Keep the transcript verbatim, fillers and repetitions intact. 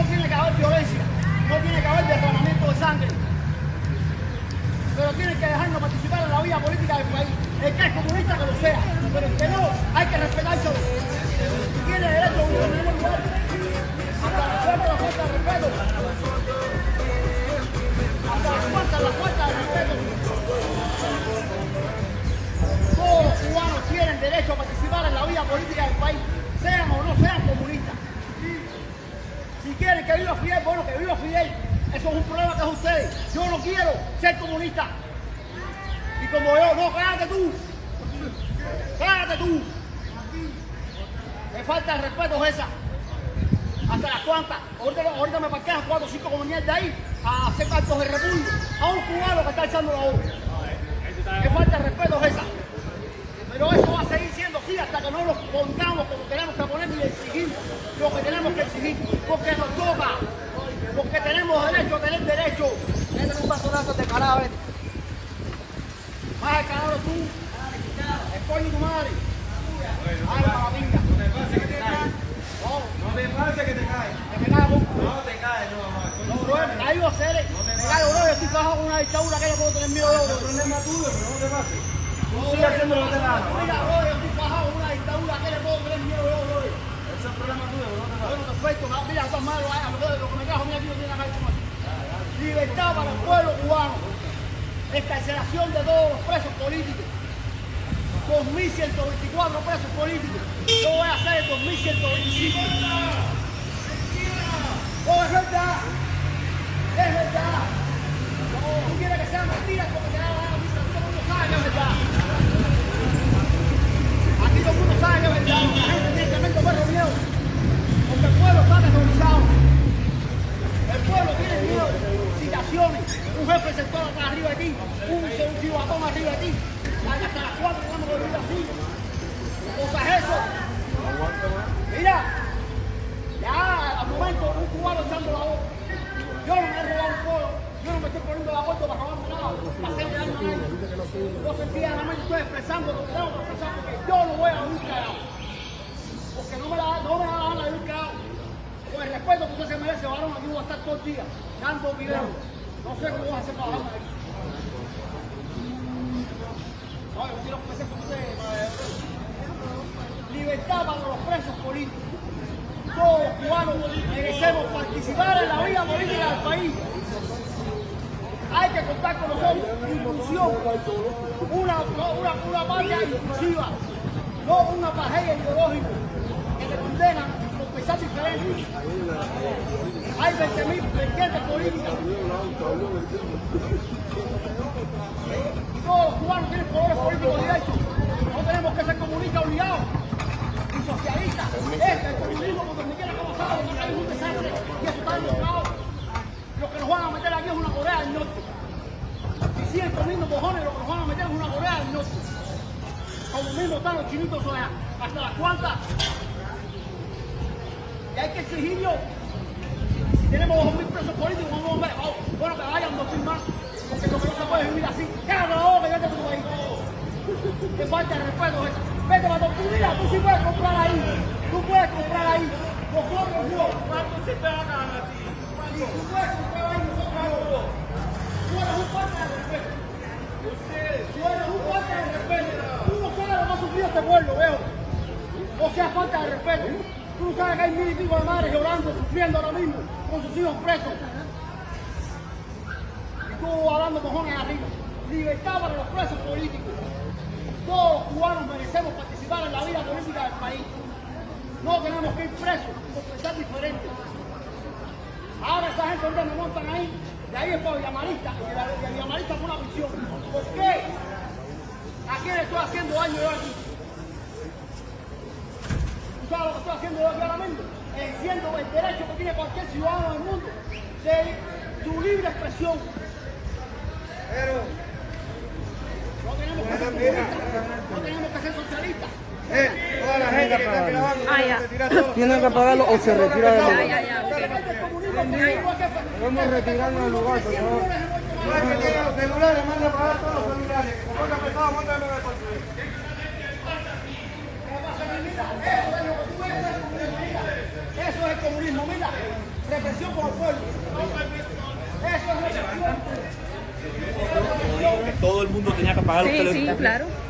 tiene que haber violencia, no tiene que haber derramamiento de sangre. Pero tienen que dejarnos participar en la vida política del país. El que es comunista que lo sea, pero el que no, hay que respetárselo. Si tiene derecho a un lugar, hasta la falta la falta de respeto. Hasta la falta la falta de respeto. Todos los cubanos tienen derecho a participar en la vida política del país, sean o no sean comunistas. Si quieren que viva Fidel, bueno, que viva Fidel. Eso es un problema que es ustedes. Yo no quiero ser comunista. Y como yo, no, cállate tú. Cállate tú. Me falta de respeto es esa. Hasta las cuantas. Ahorita, ahorita me parquean cuatro o cinco comunidades de ahí a hacer actos de repulso a un cubano que está echando la obra. Me falta de respeto es esa. Pero eso va a seguir siendo así hasta que no nos pongamos como tenemos que poner y exigir lo que tenemos que exigir. Porque nos toca. Porque tenemos derecho a tener derecho. Métele un bastonazo de cadáver. Más el cadáver tú. El coño tu madre. Ay, la pinga. No te pase que te caes. No. No te pase que te caes. Que me cae poco. No te caes, no, mamá. No, bro, me caigo a hacer. Me caigo, bro. Yo estoy bajado con una dictadura que no puedo tener miedo de Es un problema tuyo, pero no te pase. Tú no, sigue haciendo lo que te da. Mira, bro, yo estoy bajado con una dictadura que le puedo tener miedo yo, bro. Ese es un problema tuyo, pero no te pase. Bueno, perfecto. Mira, está malo. Lo que me trajo a mí aquí no tiene nada que ver con eso. Libertad para el pueblo cubano. Excarcelación de todos los presos políticos. dos mil ciento veinticuatro presos políticos. Yo voy a hacer el dos mil ciento veinticinco. No, es verdad. Es verdad. Tú quieres que sean mentiras porque te da la gana. Todo el mundo sabe que es verdad. Aquí todo el mundo sabe que es verdad. La gente tiene que meter perro miedo. Porque el pueblo está aterrorizado. El pueblo tiene miedo. Citaciones. Un jefe del sector acá arriba de ti. Un, un chivatón arriba de ti. Hasta las cuatro tenemos que vivir así. O sea, eso. Mira. Ya, al momento, un cubano echando la boca. Yo no me he robado un pueblo. Yo no me estoy poniendo de acuerdo para robarme nada. Para hacerme daño a nadie. Yo sencillamente estoy expresando lo que tengo que expresar porque yo no voy a vivir callado. Porque no me la no me da la gana de vivir callado. Con el respeto que usted se merece, varón, aquí voy a estar todo el día dando videos. No sé cómo vas a hacer para bajarme de aquí. No, yo quiero empezar con ustedes. Libertad para los presos políticos. Todos los cubanos merecemos participar en la vida política del país. Hay que contar con nosotros, inclusión, una, una, una patria inclusiva, no una tragedia ideológica que te condenan por pensar diferente. Hay veinte mil vertientes políticas. Y todos los cubanos tienen poderes políticos directos. No tenemos que ser comunistas obligados, ni socialistas. Este, el comunismo, por donde quiera que pasamos, porque hay un desastre y eso está demostrado. Lo que nos van a meter aquí es una Corea del Norte. Si siguen comiendo cojones, lo que nos van a meter es una Corea del Norte. Como mismo están los chinitos, o sea, hasta las cuantas. Y hay que exigirlo. Si tenemos dos mil presos políticos, vamos a ver, oh, bueno, que vayan dos mil más, porque lo que no se puede vivir así. Cállate la boca, ya te tu país. Qué falta de respeto es. Vete para tu vida, tú sí puedes comprar ahí. Tú puedes comprar ahí. Nosotros no. ¿Cuánto se te van a ganar? Y tú puedes comprar ahí, nosotros no. Tú eres un falta de respeto. Tú eres un falta de respeto. Tú no sabes lo que ha sufrido este pueblo, veo. O sea, falta de respeto. Tú no sabes que hay mil y pico de madres llorando, sufriendo ahora mismo, con sus hijos presos. Y tú hablando cojones arriba. Libertad para los presos políticos. Todos los cubanos merecemos participar en la vida política del país. No tenemos que ir presos por pensar diferente. Ahora esa gente donde me montan ahí, de ahí es para Villamarista, y de Villamarista por una prisión. ¿Por qué? ¿A quién estoy haciendo daño yo aquí? ¿Tú sabes lo que estoy haciendo yo aquí ahora mismo? Enciendo el derecho que tiene cualquier ciudadano del mundo de su libre expresión. Pero no tenemos que ser comunistas, no tenemos que ser socialistas. Eh, toda la gente que está grabando, Ah, ya. retirar todo. Tienen que pagarlo o se retira del Ya, lugar. ya, ya, ok. Podemos retirarnos del lugar, por favor. No hay que tirar los celulares, manda a pagar todos los celulares. Como ponga pesado, mándalo a construir. Eso es el comunismo, mira. represión con el pueblo. Eso es represión. Que todo el mundo tenía que pagar los Sí, teléfonos. sí, claro.